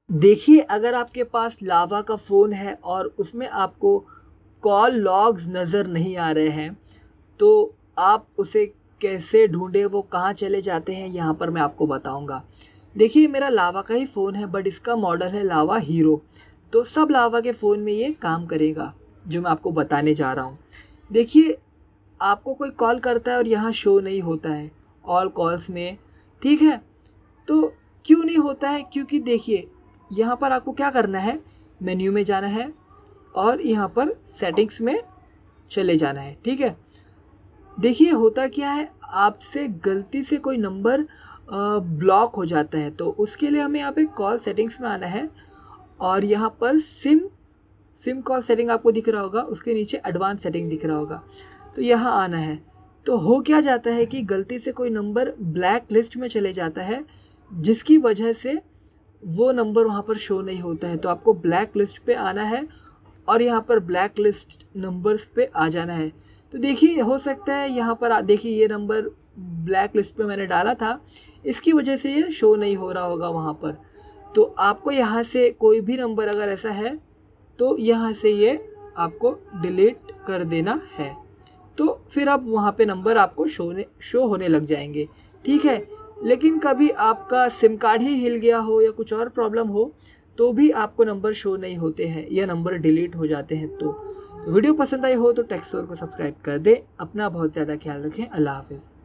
देखिए, अगर आपके पास लावा का फ़ोन है और उसमें आपको कॉल लॉग्स नज़र नहीं आ रहे हैं, तो आप उसे कैसे ढूँढें, वो कहाँ चले जाते हैं, यहाँ पर मैं आपको बताऊँगा। देखिए, मेरा लावा का ही फ़ोन है बट इसका मॉडल है लावा हीरो। तो सब लावा के फ़ोन में ये काम करेगा, जो मैं आपको बताने जा रहा हूँ। देखिए, आपको कोई कॉल करता है और यहाँ शो नहीं होता है ऑल कॉल्स में, ठीक है? तो क्यों नहीं होता है? क्योंकि देखिए, यहाँ पर आपको क्या करना है, मेन्यू में जाना है और यहाँ पर सेटिंग्स में चले जाना है, ठीक है? देखिए, होता क्या है, आपसे गलती से कोई नंबर ब्लॉक हो जाता है, तो उसके लिए हमें यहाँ पे कॉल सेटिंग्स में आना है और यहाँ पर सिम कॉल सेटिंग आपको दिख रहा होगा, उसके नीचे एडवांस सेटिंग दिख रहा होगा, तो यहाँ आना है। तो हो क्या जाता है कि गलती से कोई नंबर ब्लैक लिस्ट में चले जाता है, जिसकी वजह से वो नंबर वहाँ पर शो नहीं होता है। तो आपको ब्लैक लिस्ट पे आना है और यहाँ पर ब्लैक लिस्ट नंबर्स पे आ जाना है। तो देखिए, हो सकता है यहाँ पर देखिए ये नंबर ब्लैक लिस्ट पे मैंने डाला था, इसकी वजह से ये शो नहीं हो रहा होगा वहाँ पर। तो आपको यहाँ से कोई भी नंबर अगर ऐसा है तो यहाँ से ये आपको डिलीट कर देना है। तो फिर अब वहाँ पे नंबर आपको शो होने लग जाएंगे, ठीक है? लेकिन कभी आपका सिम कार्ड ही हिल गया हो या कुछ और प्रॉब्लम हो तो भी आपको नंबर शो नहीं होते हैं या नंबर डिलीट हो जाते हैं। तो वीडियो पसंद आई हो तो टेक्सोर को सब्सक्राइब कर दें। अपना बहुत ज़्यादा ख्याल रखें। अल्लाह हाफिज़।